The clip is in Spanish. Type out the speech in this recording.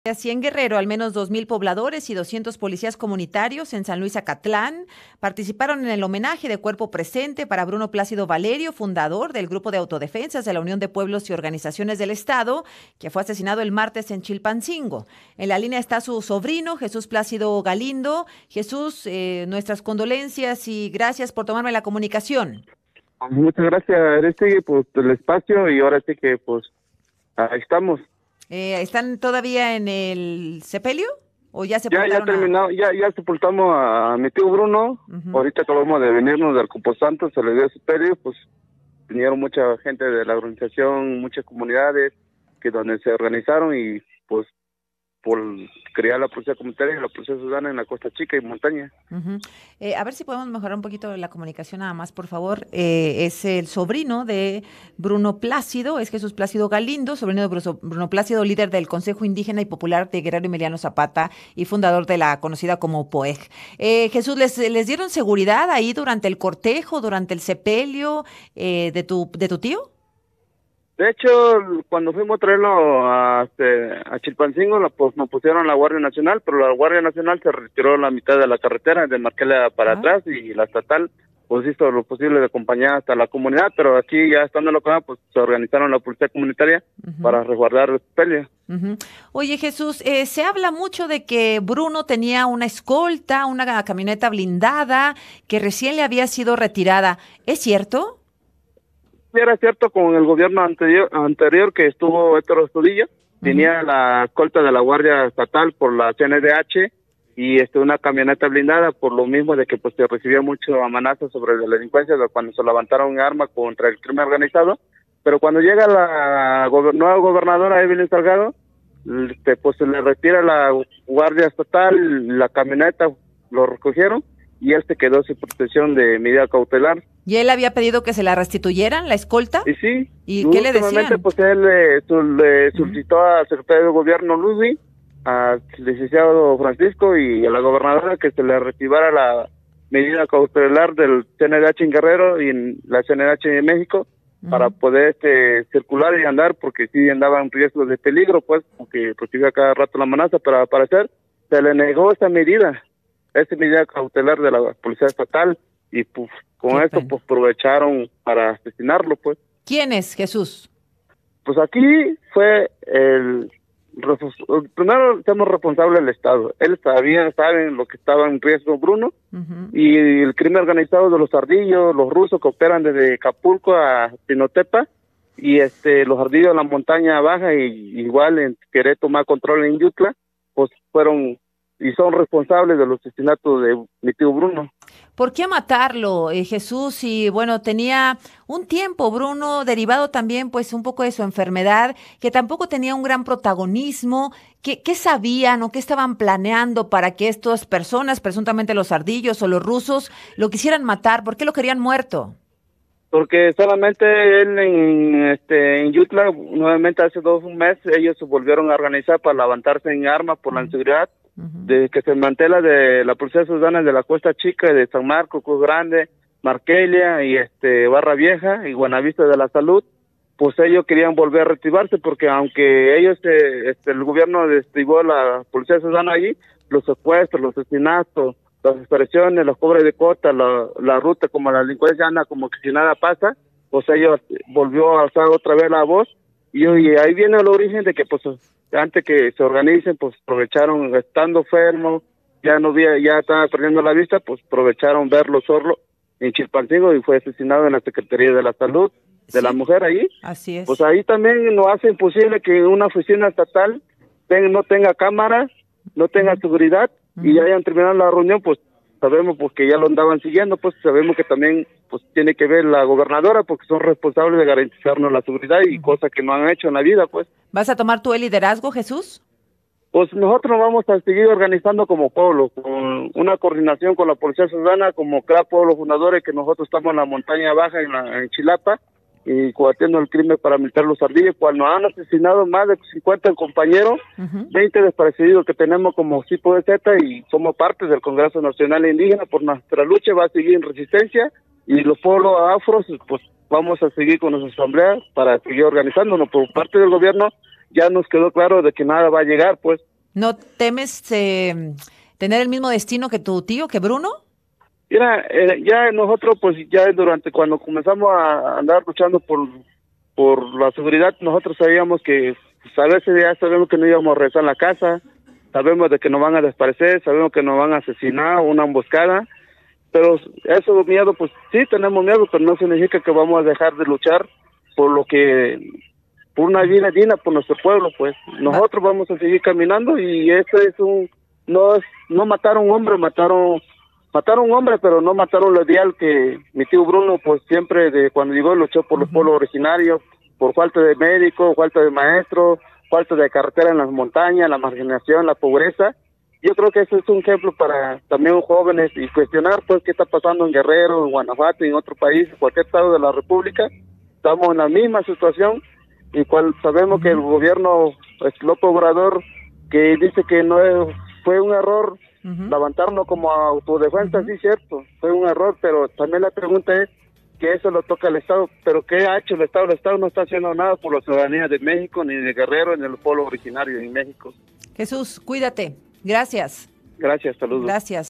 Así en Guerrero, al menos 2,000 pobladores y 200 policías comunitarios en San Luis Acatlán participaron en el homenaje de cuerpo presente para Bruno Plácido Valerio, fundador del Grupo de Autodefensas de la Unión de Pueblos y Organizaciones del Estado, que fue asesinado el martes en Chilpancingo. En la línea está su sobrino, Jesús Plácido Galindo. Jesús, nuestras condolencias y gracias por tomarme la comunicación. Muchas gracias, Aristegui, por el espacio y ahora sí que pues ahí estamos. ¿Están todavía en el sepelio o ya Ya terminado, ya sepultamos a mi tío Bruno. Ahorita acabamos de venirnos del Camposanto, se le dio sepelio, pues vinieron mucha gente de la organización, muchas comunidades que donde se organizaron y pues por crear la policía comunitaria y la policía ciudadana en la Costa Chica y montaña. A ver si podemos mejorar un poquito la comunicación nada más, por favor. Es el sobrino de Bruno Plácido, es Jesús Plácido Galindo, sobrino de Bruno Plácido, líder del Consejo Indígena y Popular de Guerrero Emiliano Zapata y fundador de la conocida como POEG. Jesús, ¿les dieron seguridad ahí durante el cortejo, durante el sepelio de tu tío? De hecho, cuando fuimos a traerlo a Chilpancingo, pues nos pusieron la Guardia Nacional, pero la Guardia Nacional se retiró la mitad de la carretera, de Marquela para atrás, y la estatal pues hizo lo posible de acompañar hasta la comunidad, pero aquí ya estando local, pues se organizaron la policía comunitaria para resguardar el sepelio. Oye, Jesús, se habla mucho de que Bruno tenía una escolta, una camioneta blindada, que recién le había sido retirada. ¿Es cierto? Era cierto, con el gobierno anterior que estuvo Héctor Estudillo, tenía la escolta de la Guardia Estatal por la CNDH y una camioneta blindada, por lo mismo de que pues se recibía mucho amenazas sobre la delincuencia cuando se levantaron armas contra el crimen organizado. Pero cuando llega la nueva gobernadora Evelyn Salgado, pues se le retira la Guardia Estatal, la camioneta lo recogieron y él se quedó sin protección de medida cautelar. ¿Y él había pedido que se la restituyeran, la escolta? Y sí. ¿Y qué le decían? Pues él le solicitó al secretario de Gobierno Ludwig, al licenciado Francisco y a la gobernadora que se le retirara la medida cautelar del CNDH en Guerrero y en la CNDH de México para poder circular y andar, porque sí andaba en riesgo de peligro, pues, porque recibía cada rato la amenaza, pero al parecer se le negó esa medida cautelar de la Policía Estatal y pues con esto pues aprovecharon para asesinarlo, pues. ¿Quién es Jesús? Pues aquí fue primero estamos responsables del Estado. Él sabe lo que estaba en riesgo Bruno y el crimen organizado de los ardillos, los rusos que operan desde Acapulco a Pinotepa y los ardillos de la montaña baja y igual en querer tomar control en Yutla, pues fueron y son responsables de los asesinatos de mi tío Bruno. ¿Por qué matarlo, Jesús? Y bueno, tenía un tiempo Bruno derivado también pues un poco de su enfermedad, que tampoco tenía un gran protagonismo. ¿Qué sabían o qué estaban planeando para que estas personas, presuntamente los ardillos o los rusos, lo quisieran matar? ¿Por qué lo querían muerto? Porque solamente él en Yutla, nuevamente hace un mes, ellos se volvieron a organizar para levantarse en armas por la inseguridad, de que se mantela de la Policía Ciudadana de la Costa Chica, de San Marcos, Cruz Grande, Marquelia y Barra Vieja y Buenavista de la Salud. Pues ellos querían volver a reactivarse porque aunque ellos, el gobierno desactivó la Policía Ciudadana allí, los secuestros, los asesinatos, las desapariciones, los cobres de cuota, la ruta, como la delincuencia anda como que si nada pasa, pues ellos volvió a alzar otra vez la voz y ahí viene el origen de que pues antes que se organicen, pues aprovecharon estando enfermo, ya estaba perdiendo la vista, pues aprovecharon verlo solo en Chilpancingo y fue asesinado en la Secretaría de la Salud de la mujer ahí. Así es. Pues ahí también nos hace imposible que una oficina estatal no tenga cámaras, no tenga seguridad y ya hayan terminado la reunión, pues sabemos pues que ya lo andaban siguiendo, pues sabemos que también pues tiene que ver la gobernadora porque son responsables de garantizarnos la seguridad y cosas que no han hecho en la vida, pues. ¿Vas a tomar tú el liderazgo, Jesús? Pues nosotros vamos a seguir organizando como pueblo, con una coordinación con la Policía Ciudadana, como CRA Pueblo Fundadores, que nosotros estamos en la montaña baja, en Chilapa, y combatiendo el crimen paramilitar Los Ardillos, cuando han asesinado más de 50 compañeros, 20 desaparecidos que tenemos como tipo de Z y somos parte del Congreso Nacional Indígena. Por nuestra lucha va a seguir en resistencia y los pueblos afros pues vamos a seguir con nuestra asamblea para seguir organizándonos. Por parte del gobierno ya nos quedó claro de que nada va a llegar, pues ¿No temes tener el mismo destino que tu tío, que Bruno? Mira, ya nosotros, pues ya durante cuando comenzamos a andar luchando por la seguridad, nosotros sabíamos que, pues, a veces ya sabemos que no íbamos a regresar a la casa, sabemos de que nos van a desaparecer, sabemos que nos van a asesinar, una emboscada, pero eso miedo, pues sí tenemos miedo, pero no significa que vamos a dejar de luchar por por una vida digna por nuestro pueblo, pues nosotros vamos a seguir caminando y eso es no mataron a un hombre, mataron a un hombre, pero no mataron lo ideal que mi tío Bruno, pues siempre cuando llegó luchó por los pueblos originarios, por falta de médicos, falta de maestros, falta de carretera en las montañas, la marginación, la pobreza. Yo creo que eso es un ejemplo para también jóvenes y cuestionar pues qué está pasando en Guerrero, en Guanajuato y en otro país, en cualquier estado de la República. Estamos en la misma situación y cual sabemos que el gobierno López Obrador, que dice que fue un error levantarnos como autodefensa, sí, cierto, fue un error, pero también la pregunta es que eso lo toca al Estado, pero ¿qué ha hecho el Estado? El Estado no está haciendo nada por la ciudadanía de México, ni de Guerrero, ni del pueblo originario en México. Jesús, cuídate. Gracias. Gracias, saludos. Gracias.